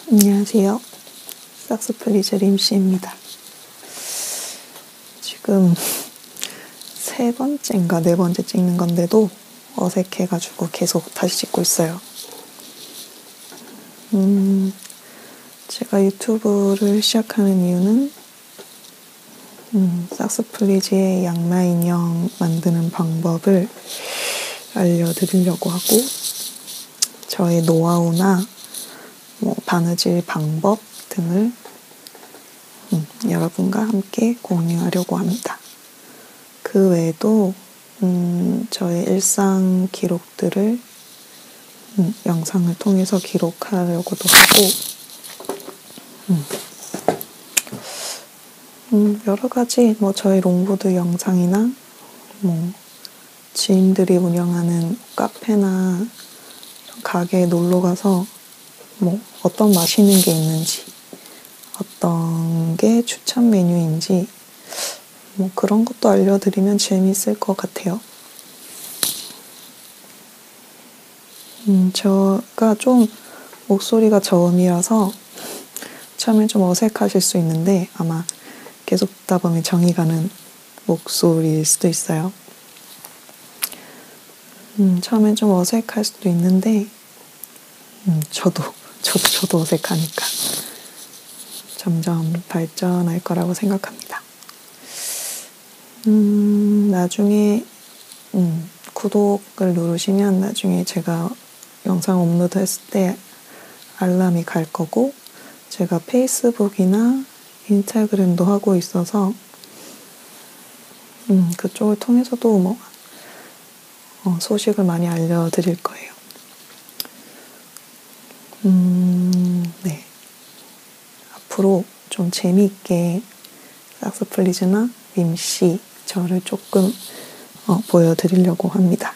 안녕하세요. 삭스플리즈 림씨입니다. 지금 세 번째인가 네 번째 찍는 건데도 어색해가지고 계속 다시 찍고 있어요. 제가 유튜브를 시작하는 이유는 삭스플리즈의 양말 인형 만드는 방법을 알려드리려고 하고 저의 노하우나 바느질 방법 등을 여러분과 함께 공유하려고 합니다. 그 외에도 저의 일상 기록들을 영상을 통해서 기록하려고도 하고 여러 가지 저의 롱보드 영상이나 지인들이 운영하는 카페나 가게에 놀러 가서 어떤 맛있는 게 있는지 어떤 게 추천 메뉴인지 그런 것도 알려드리면 재밌을 것 같아요. 제가 좀 목소리가 저음이라서 처음에 좀 어색하실 수 있는데 아마 계속 듣다 보면 정이 가는 목소리일 수도 있어요. 처음엔 좀 어색할 수도 있는데 저도 어색하니까 점점 발전할 거라고 생각합니다. 나중에 구독을 누르시면 나중에 제가 영상 업로드 했을 때 알람이 갈 거고 제가 페이스북이나 인스타그램도 하고 있어서 그쪽을 통해서도 소식을 많이 알려드릴 거예요. 네. 앞으로 좀 재미있게 삭스플리즈나 림씨 저를 조금 보여드리려고 합니다.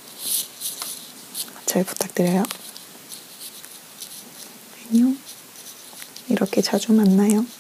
잘 부탁드려요. 안녕. 이렇게 자주 만나요.